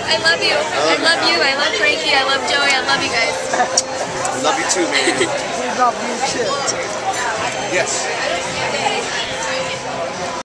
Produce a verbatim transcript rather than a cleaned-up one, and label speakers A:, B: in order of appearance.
A: I love you. I love you. I love Frankie. I love Joey. I love you guys.
B: I love you too, man.
C: We love you too.
B: Yes.